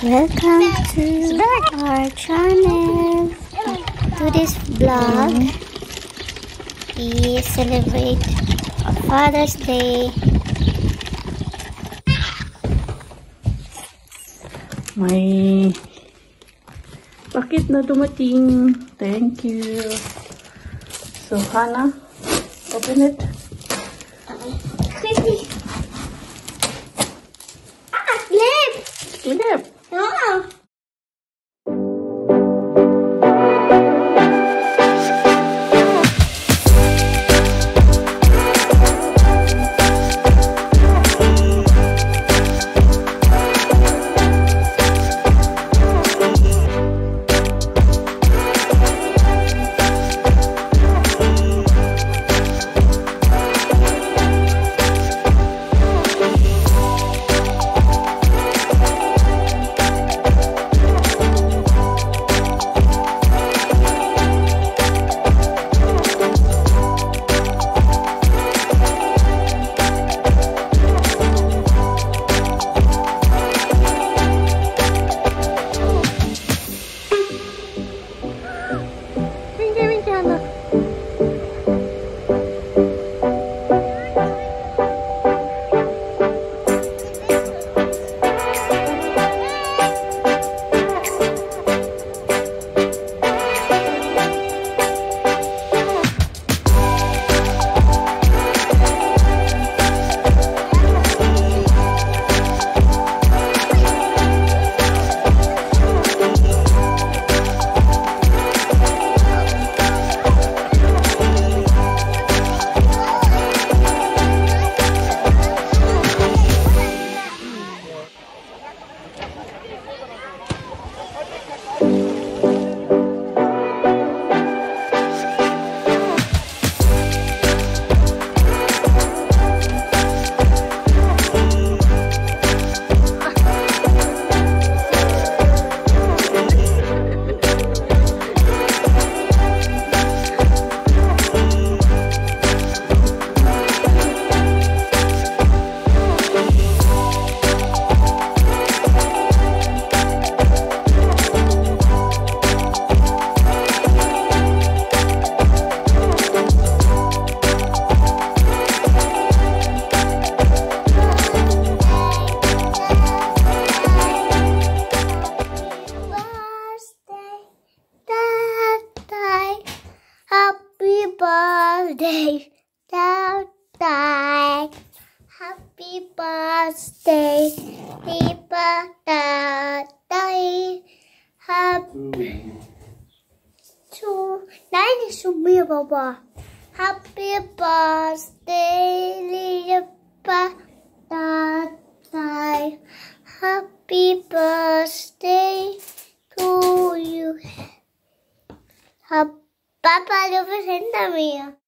Welcome to our channel. To this vlog, we celebrate Father's Day. May pakit na dumating. Thank you. So, Hannah, open it. Clip. Oh. Happy birthday, happy to nine sumi baba. Happy birthday, happy birthday to you. Papa, lo presenta mía.